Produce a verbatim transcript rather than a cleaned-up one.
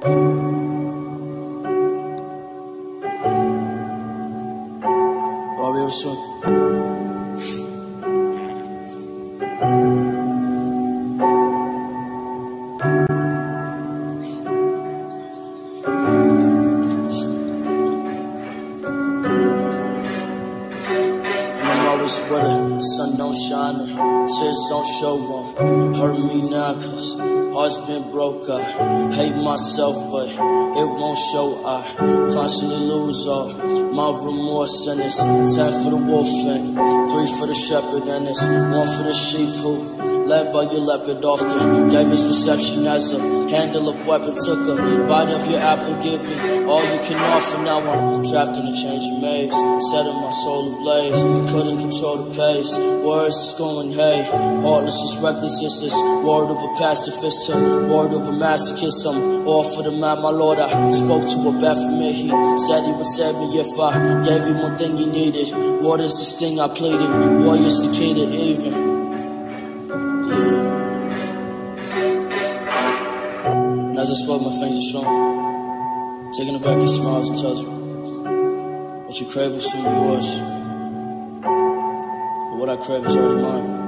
I'll be able soon. Where the sun don't shine and tears don't show one. Hurt me now cause heart's been broke. I hate myself but it won't show. I constantly lose all my remorse, and it's ten for the wolf and three for the shepherd, and it's one for the sheep who led by your leopard often gave his perception as a handle of weapon. Took a bite of your apple, give me all you can offer. Now I'm trapped in a changing maze, setting my soul ablaze. Couldn't control the pace, words is going hey. Heartless is reckless, it's this word of a pacifist, a word of a masochist. I'm all for the man, my Lord. I spoke to a bad for me, he said he would save me if I gave him one thing he needed. What is this thing I pleaded? Boy, it's the key to even. And as I spoke, my fingers are strong. Taking it back, he smiles and tells me, what you crave will soon be yours. But what I crave is already mine.